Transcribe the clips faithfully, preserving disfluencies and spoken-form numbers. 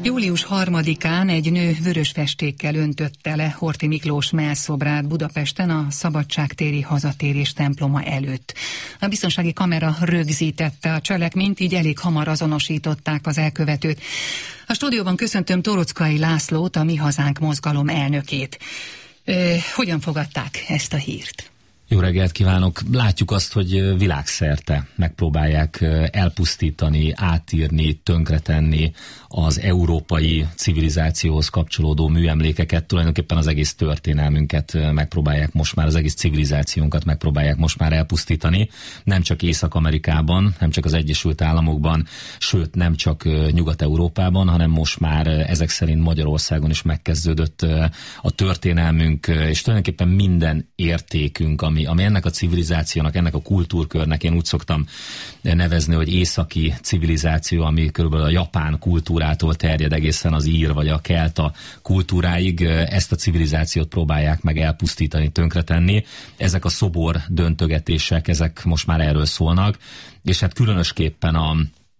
július harmadikán egy nő vörös festékkel öntötte le Horthy Miklós mellszobrát Budapesten a Szabadságtéri Hazatérés temploma előtt. A biztonsági kamera rögzítette a cselekményt, így elég hamar azonosították az elkövetőt. A stúdióban köszöntöm Torockai Lászlót, a Mi Hazánk mozgalom elnökét. Ö, hogyan fogadták ezt a hírt? Jó reggelt kívánok! Látjuk azt, hogy világszerte megpróbálják elpusztítani, átírni, tönkretenni az európai civilizációhoz kapcsolódó műemlékeket, tulajdonképpen az egész történelmünket megpróbálják most már, az egész civilizációnkat megpróbálják most már elpusztítani. Nem csak Észak-Amerikában, nem csak az Egyesült Államokban, sőt nem csak Nyugat-Európában, hanem most már ezek szerint Magyarországon is megkezdődött a történelmünk, és tulajdonképpen minden értékünk, ami Ami ennek a civilizációnak, ennek a kultúrkörnek, én úgy szoktam nevezni, hogy északi civilizáció, ami körülbelül a japán kultúrától terjed egészen az ír vagy a kelta kultúráig, ezt a civilizációt próbálják meg elpusztítani, tönkretenni. Ezek a szobor döntögetések, ezek most már erről szólnak, és hát különösképpen a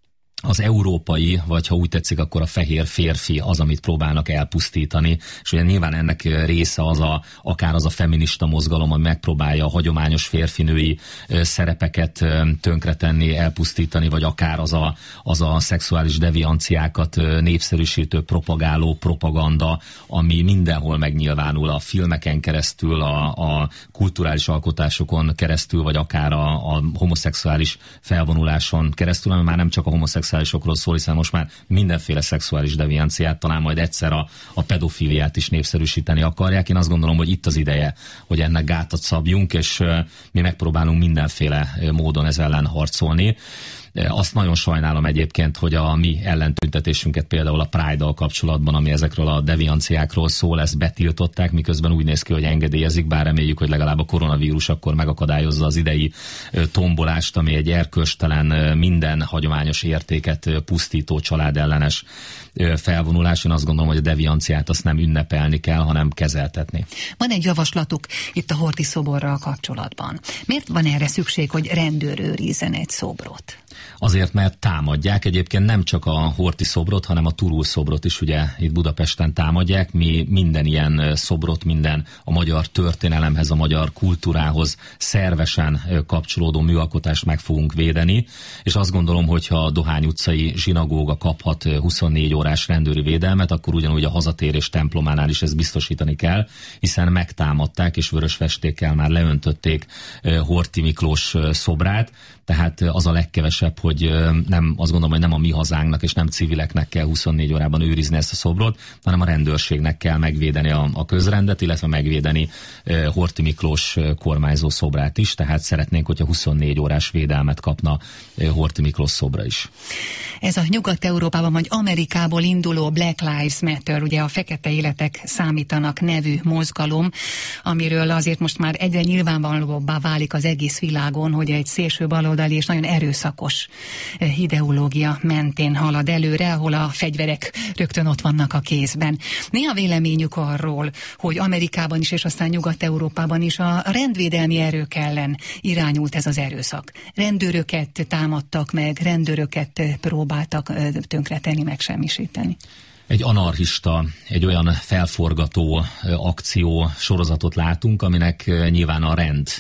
az európai, vagy ha úgy tetszik, akkor a fehér férfi az, amit próbálnak elpusztítani, és ugye nyilván ennek része az a, akár az a feminista mozgalom, ami megpróbálja a hagyományos férfinői szerepeket tönkretenni, elpusztítani, vagy akár az a, az a szexuális devianciákat népszerűsítő, propagáló propaganda, ami mindenhol megnyilvánul a filmeken keresztül, a, a kulturális alkotásokon keresztül, vagy akár a, a homoszexuális felvonuláson keresztül, ami már nem csak a homoszexuális szexuálisokról szól, hiszen most már mindenféle szexuális devianciát, talán majd egyszer a, a pedofíliát is népszerűsíteni akarják. Én azt gondolom, hogy itt az ideje, hogy ennek gátat szabjunk, és uh, mi megpróbálunk mindenféle módon ez ellen harcolni. Azt nagyon sajnálom egyébként, hogy a mi ellentüntetésünket például a Pride-dal kapcsolatban, ami ezekről a devianciákról szól, ezt betiltották, miközben úgy néz ki, hogy engedélyezik, bár reméljük, hogy legalább a koronavírus akkor megakadályozza az idei tombolást, ami egy erkölcstelen, minden hagyományos értéket pusztító, családellenes felvonulás. Én azt gondolom, hogy a devianciát azt nem ünnepelni kell, hanem kezeltetni. Van egy javaslatuk itt a Horthy szoborral kapcsolatban. Miért van erre szükség, hogy rendőr őrizzen egy szobrot? Azért, mert támadják egyébként nem csak a Horthy szobrot, hanem a Turul szobrot is ugye itt Budapesten támadják. Mi minden ilyen szobrot, minden a magyar történelemhez, a magyar kultúrához szervesen kapcsolódó műalkotást meg fogunk védeni, és azt gondolom, hogyha a Dohány utcai zsinagóga kaphat huszonnégy órás rendőri védelmet, akkor ugyanúgy a Hazatérés templománál is ezt biztosítani kell, hiszen megtámadták és vörös festékkel már leöntötték Horthy Miklós szobrát, tehát az a legkevesebb, hogy nem, azt gondolom, hogy nem a Mi Hazánknak és nem civileknek kell huszonnégy órában őrizni ezt a szobrot, hanem a rendőrségnek kell megvédeni a, a közrendet, illetve megvédeni uh, Horthy Miklós kormányzó szobrát is, tehát szeretnénk, hogyha huszonnégy órás védelmet kapna uh, Horthy Miklós szobra is. Ez a Nyugat-Európában vagy Amerikából induló Black Lives Matter, ugye a fekete életek számítanak nevű mozgalom, amiről azért most már egyre nyilvánvalóbbá válik az egész világon, hogy egy szélső baloldali és nagyon erőszakos ideológia mentén halad előre, ahol a fegyverek rögtön ott vannak a kézben. Mi a véleményük arról, hogy Amerikában is és aztán Nyugat-Európában is a rendvédelmi erők ellen irányult ez az erőszak? Rendőröket támadtak meg, rendőröket próbáltak tönkretenni, megsemmisíteni. Egy anarchista, egy olyan felforgató akció sorozatot látunk, aminek nyilván a rend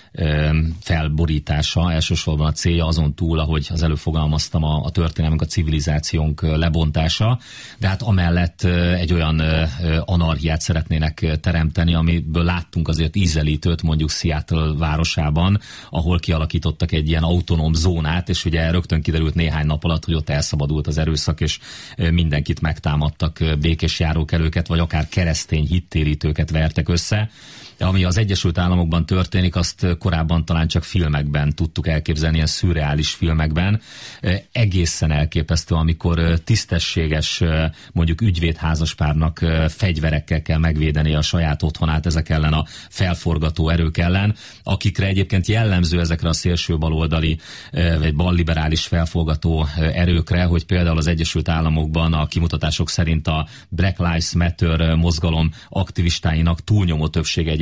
felborítása elsősorban a célja, azon túl, ahogy az előbb fogalmaztam, a, a történelmünk, a civilizációnk lebontása, de hát amellett egy olyan anarchiát szeretnének teremteni, amiből láttunk azért ízelítőt mondjuk Seattle városában, ahol kialakítottak egy ilyen autonóm zónát, és ugye rögtön kiderült néhány nap alatt, hogy ott elszabadult az erőszak, és mindenkit megtámadtak, békés járókelőket, vagy akár keresztény hittérítőket vertek össze. Ami az Egyesült Államokban történik, azt korábban talán csak filmekben tudtuk elképzelni, ilyen szürreális filmekben. Egészen elképesztő, amikor tisztességes, mondjuk ügyvédházaspárnak fegyverekkel kell megvédeni a saját otthonát ezek ellen a felforgató erők ellen, akikre egyébként jellemző ezekre a szélső baloldali vagy balliberális felforgató erőkre, hogy például az Egyesült Államokban a kimutatások szerint a Black Lives Matter mozgalom aktivistáinak túlnyomó többsége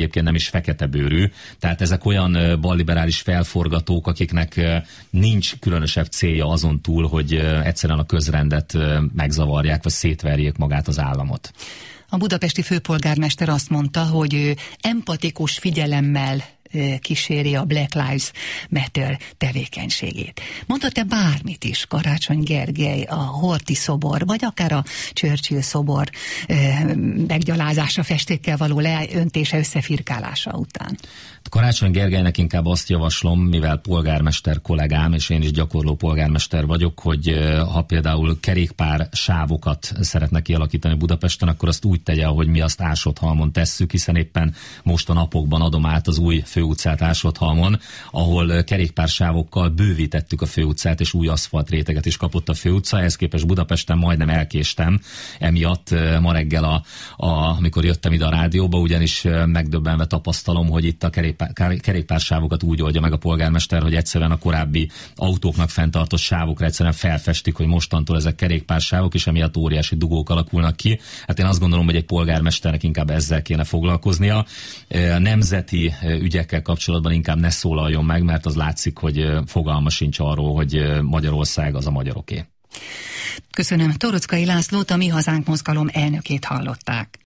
egyébként nem is feketebőrű. Tehát ezek olyan balliberális felforgatók, akiknek nincs különösebb célja azon túl, hogy egyszerűen a közrendet megzavarják, vagy szétverjék magát az államot. A budapesti főpolgármester azt mondta, hogy ő empatikus figyelemmel kíséri a Black Lives Matter tevékenységét. Mondta-e bármit is Karácsony Gergely a Horthy szobor, vagy akár a Churchill szobor meggyalázása, festékkel való leöntése, összefirkálása után? Karácsony Gergelynek inkább azt javaslom, mivel polgármester kollégám, és én is gyakorló polgármester vagyok, hogy ha például kerékpár sávokat szeretne kialakítani Budapesten, akkor azt úgy tegye, ahogy mi azt Ásotthalmon tesszük, hiszen éppen most a napokban adom át az új főutcát Ásotthalmon, ahol kerékpársávokkal bővítettük a főutcát, és új aszfaltréteget is kapott a főutca. Ehhez képest Budapesten majdnem elkéstem, emiatt ma reggel, a, a, amikor jöttem ide a rádióba, ugyanis megdöbbenve tapasztalom, hogy itt a kerékpár, kerékpársávokat úgy oldja meg a polgármester, hogy egyszerűen a korábbi autóknak fenntartott sávokra egyszerűen felfestik, hogy mostantól ezek kerékpársávok, és emiatt óriási dugók alakulnak ki. Hát én azt gondolom, hogy egy polgármesternek inkább ezzel kéne foglalkoznia. Nemzeti ügyekkel kapcsolatban inkább ne szólaljon meg, mert az látszik, hogy fogalma sincs arról, hogy Magyarország az a magyaroké. Köszönöm. Torockai Lászlót, a Mi Hazánk mozgalom elnökét hallották.